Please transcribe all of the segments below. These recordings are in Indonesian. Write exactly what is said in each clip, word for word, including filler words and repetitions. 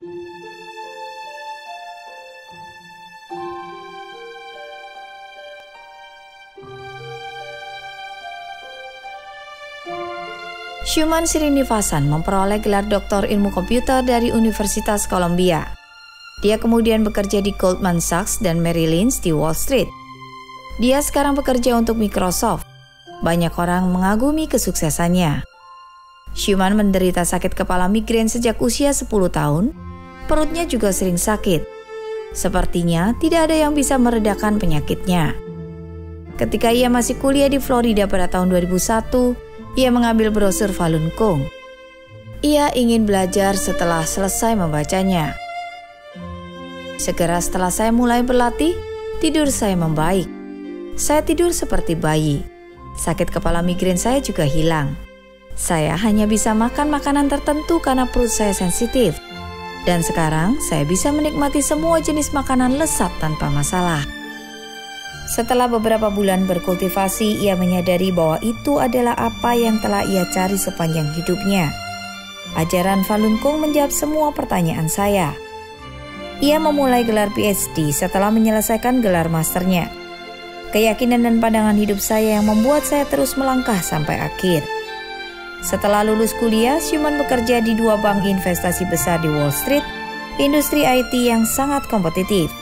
Shuman Srinivasan memperoleh gelar doktor ilmu komputer dari Universitas Columbia. Dia kemudian bekerja di Goldman Sachs dan Merrill Lynch di Wall Street. Dia sekarang bekerja untuk Microsoft. Banyak orang mengagumi kesuksesannya. Shuman menderita sakit kepala migrain sejak usia sepuluh tahun. Perutnya juga sering sakit. Sepertinya tidak ada yang bisa meredakan penyakitnya. Ketika ia masih kuliah di Florida pada tahun dua ribu satu, ia mengambil brosur Falun Gong. Ia ingin belajar setelah selesai membacanya. Segera setelah saya mulai berlatih, tidur saya membaik. Saya tidur seperti bayi. Sakit kepala migrain saya juga hilang. Saya hanya bisa makan makanan tertentu karena perut saya sensitif. Dan sekarang saya bisa menikmati semua jenis makanan lezat tanpa masalah. Setelah beberapa bulan berkultivasi, ia menyadari bahwa itu adalah apa yang telah ia cari sepanjang hidupnya. Ajaran Falun Gong menjawab semua pertanyaan saya. Ia memulai gelar P H D setelah menyelesaikan gelar masternya. Keyakinan dan pandangan hidup saya yang membuat saya terus melangkah sampai akhir. Setelah lulus kuliah, Shuman bekerja di dua bank investasi besar di Wall Street, industri I T yang sangat kompetitif.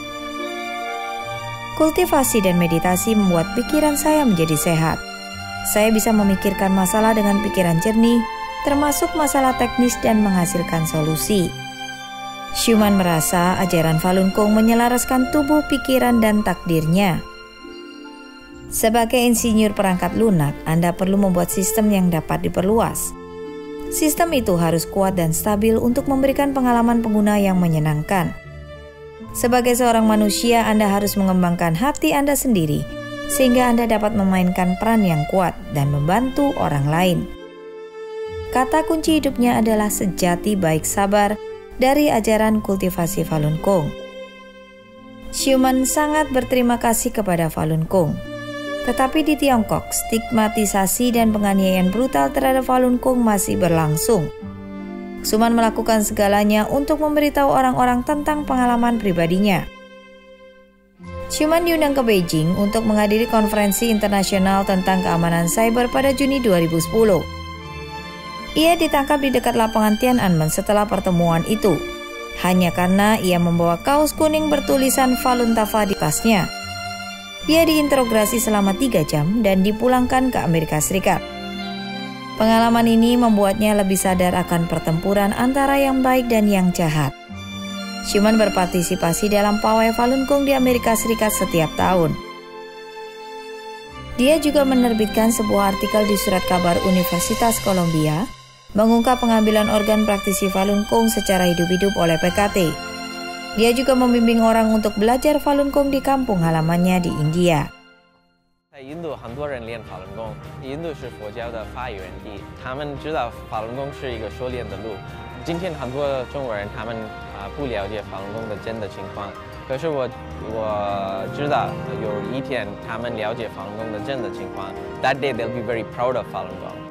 Kultivasi dan meditasi membuat pikiran saya menjadi sehat. Saya bisa memikirkan masalah dengan pikiran jernih, termasuk masalah teknis dan menghasilkan solusi. Shuman merasa ajaran Falun Gong menyelaraskan tubuh, pikiran, dan takdirnya. Sebagai insinyur perangkat lunak, Anda perlu membuat sistem yang dapat diperluas. Sistem itu harus kuat dan stabil untuk memberikan pengalaman pengguna yang menyenangkan. Sebagai seorang manusia, Anda harus mengembangkan hati Anda sendiri, sehingga Anda dapat memainkan peran yang kuat dan membantu orang lain. Kata kunci hidupnya adalah sejati baik sabar dari ajaran kultivasi Falun Gong. Shuman sangat berterima kasih kepada Falun Gong. Tetapi di Tiongkok, stigmatisasi dan penganiayaan brutal terhadap Falun Gong masih berlangsung. Shuman melakukan segalanya untuk memberitahu orang-orang tentang pengalaman pribadinya. Shuman diundang ke Beijing untuk menghadiri konferensi internasional tentang keamanan cyber pada Juni dua ribu sepuluh. Ia ditangkap di dekat lapangan Tiananmen setelah pertemuan itu, hanya karena ia membawa kaos kuning bertulisan Falun Tafa di tasnya. Dia diinterogasi selama tiga jam dan dipulangkan ke Amerika Serikat. Pengalaman ini membuatnya lebih sadar akan pertempuran antara yang baik dan yang jahat. Shuman berpartisipasi dalam pawai Falun Gong di Amerika Serikat setiap tahun. Dia juga menerbitkan sebuah artikel di surat kabar Universitas Columbia, mengungkap pengambilan organ praktisi Falun Gong secara hidup-hidup oleh P K T. Dia juga membimbing orang untuk belajar Falun Gong di kampung halamannya di India. 在印度，很多人练法轮功。印度是佛教的发源地，他们知道法轮功是一个修炼的路。今天很多中国人他们啊、呃、不了解法轮功的真的情况，可是我我知道有一天他们了解法轮功的真的情况 ，That day they'll be very proud of Falun Gong.